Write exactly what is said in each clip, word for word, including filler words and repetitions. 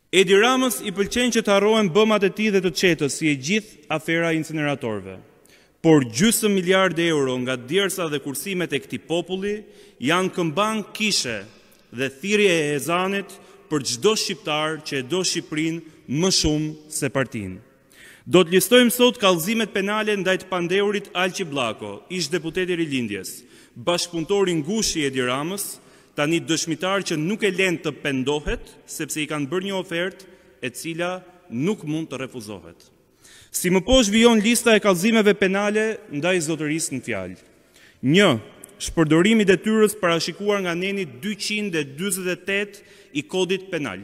Edi Ramës i pëlqen që të harrohen bëmat e tij dhe të çetës, si e gjithë afera incineratorëve. Por gjysmë miliard euro nga djersa dhe kursimet e këtij populli janë këmban kishe dhe thirrje e ezanit për çdo shqiptar që e do Shqipërinë më shumë se partinë. Do të listojmë sot kallëzimet penale ndaj të pandeurit Alqi Bllako, ish deputeti i rilindjes, bashkëpunëtor i ngushtë i Edi Ramës, tani dëshmitar që nuk e lën të pendohet sepse i kanë bërë një ofertë e cila nuk mund të refuzohet. Si më poshtë vijon lista e kallëzimeve penale ndaj zotërisë në fjalë. një. Shpërdorimi i detyrës parashikuar nga neni dyqind e dyzet e tetë i kodit penal.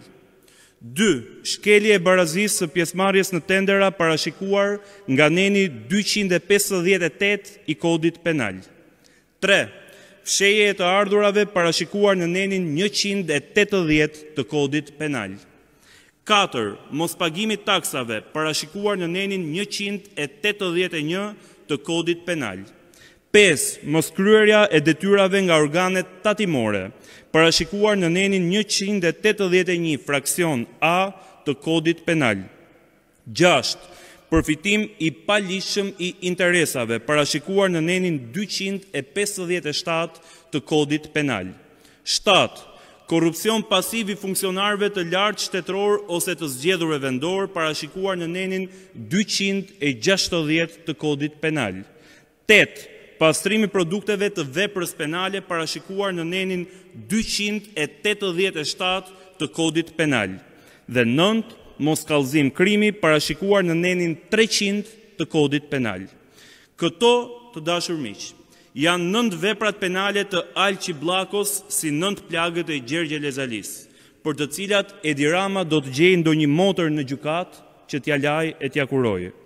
dy. Shkelje e barazisë së pjesëmarrjes në tendera parashikuar nga neni dyqind e pesëdhjetë e tetë i kodit penal. tre. Fshehje e të ardhurave parashikuar në nenin njëqind e tetëdhjetë të kodit penal. katër. Mospagimi taksave parashikuar në nenin njëqind e tetëdhjetë e një të kodit penal. pesë. Moskryerja e detyrave nga organet tatimore parashikuar në nenin njëqind e tetëdhjetë e një fraksion A të kodit penal. gjashtë. Përfitim i palishëm i interesave parashikuar në nenin dyqind e pesëdhjetë e shtatë të kodit penal. shtatë. Korrupsion pasiv i funksionarëve të lartë shtetëror ose të zgjedhurve vendor parashikuar në nenin dyqind e gjashtëdhjetë të kodit penal. tetë. Pastrimi produkteve të veprës penale parashikuar në nenin dyqind e tetëdhjetë e shtatë të kodit penal. Dhe nëntë. Moskallëzim krimi parashikuar në nenin treqind të kodit penal. Këto, të dashur miq, janë nëntë veprat penale të Alqi Bllakos si nëntë plagët e Gjergje Lezalis, për të cilat Edi Rama do të gjejë ndonjë motër në gjykatë që t'ja lajë e t'ja kurojë.